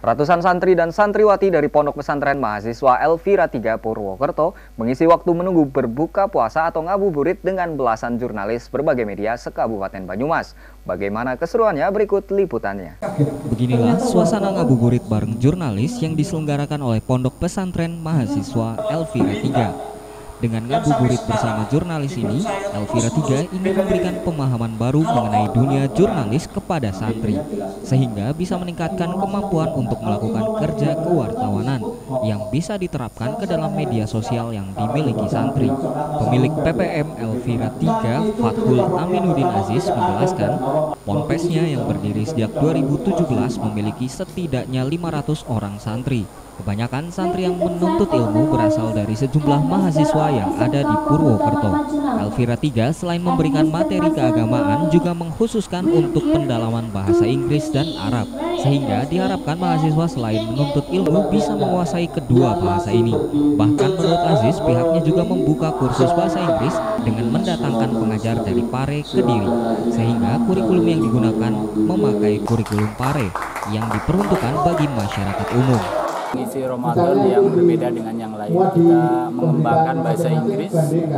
Ratusan santri dan santriwati dari Pondok Pesantren Mahasiswa Elvira 3 Purwokerto mengisi waktu menunggu berbuka puasa atau ngabuburit dengan belasan jurnalis berbagai media se-Kabupaten Banyumas. Bagaimana keseruannya? Berikut liputannya. Beginilah suasana ngabuburit bareng jurnalis yang diselenggarakan oleh Pondok Pesantren Mahasiswa Elvira 3. Dengan ngabuburit bersama jurnalis ini, Elvira 3 ingin memberikan pemahaman baru mengenai dunia jurnalis kepada santri, sehingga bisa meningkatkan kemampuan untuk melakukan kerja kewartawanan yang bisa diterapkan ke dalam media sosial yang dimiliki santri. Pemilik PPM Elvira 3, Fathul Aminuddin Aziz, menjelaskan, ponpesnya yang berdiri sejak 2017 memiliki setidaknya 500 orang santri. Kebanyakan santri yang menuntut ilmu berasal dari sejumlah mahasiswa yang ada di Purwokerto. Elvira 3 selain memberikan materi keagamaan juga mengkhususkan untuk pendalaman bahasa Inggris dan Arab, sehingga diharapkan mahasiswa selain menuntut ilmu bisa menguasai kedua bahasa ini. Bahkan menurut Aziz, pihaknya juga membuka kursus bahasa Inggris dengan mendatangkan pengajar dari Pare ke Diri, sehingga kurikulum yang digunakan memakai kurikulum Pare yang diperuntukkan bagi masyarakat umum. Mengisi Ramadan yang berbeda dengan yang lain, kita mengembangkan bahasa Inggris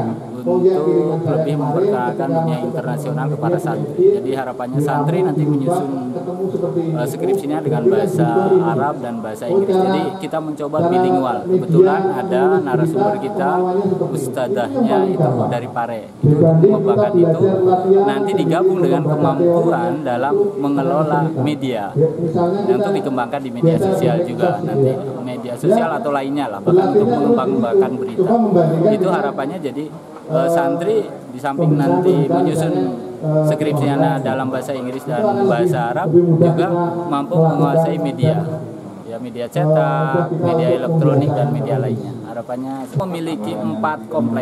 untuk lebih memperkenalkan dunia internasional kepada santri. Jadi harapannya santri nanti menyusun skripsinya dengan bahasa Arab dan bahasa Inggris. Jadi kita mencoba bilingual. Kebetulan ada narasumber kita, ustadzahnya itu dari Pare. Itu mengembangkan itu nanti digabung dengan kemampuan dalam mengelola media. Untuk dikembangkan di media sosial juga nanti, media sosial atau lainnya lah, bahkan untuk mengembangkan berita. Itu harapannya jadi santri di samping nanti menyusun skripsinya dalam bahasa Inggris dan bahasa Arab juga mampu menguasai media, ya media cetak, media elektronik dan media lainnya. Harapannya memiliki 4 komplek,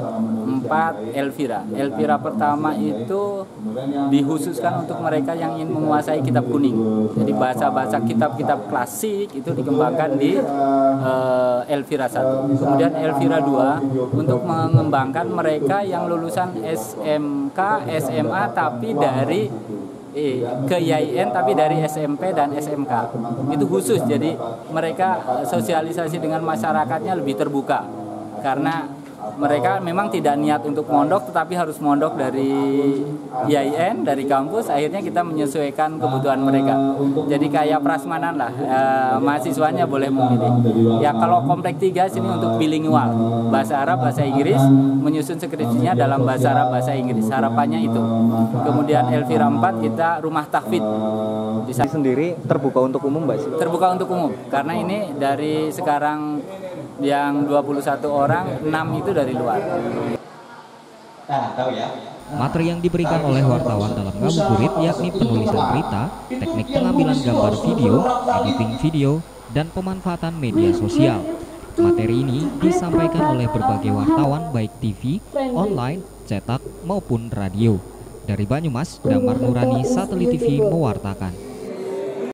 4 Elvira. Elvira pertama itu dikhususkan untuk mereka yang ingin menguasai kitab kuning. Jadi bahasa-bahasa kitab-kitab klasik itu dikembangkan di Elvira 1. Kemudian Elvira 2 untuk mengembangkan mereka yang lulusan SMK, SMA tapi dari ke YIN tapi dari SMP dan SMK. Itu khusus, jadi mereka sosialisasi dengan masyarakatnya lebih terbuka karena mereka memang tidak niat untuk mondok tetapi harus mondok dari YIN, dari kampus. Akhirnya kita menyesuaikan kebutuhan mereka. Jadi kayak prasmanan lah, mahasiswanya boleh memilih. Ya kalau komplek 3 sini untuk bilingual, bahasa Arab, bahasa Inggris, menyusun skripsinya dalam bahasa Arab, bahasa Inggris. Harapannya itu. Kemudian Elvira 4 kita rumah tahfidz. Bisa sendiri terbuka untuk umum, Mbak? Terbuka untuk umum, karena ini dari sekarang yang 21 orang, 6 itu dari luar. Materi yang diberikan oleh wartawan dalam ngabuburit yakni penulisan berita, teknik pengambilan gambar video, editing video, dan pemanfaatan media sosial. Materi ini disampaikan oleh berbagai wartawan baik TV, online, cetak, maupun radio. Dari Banyumas, Damar Nurani, Satelit TV mewartakan.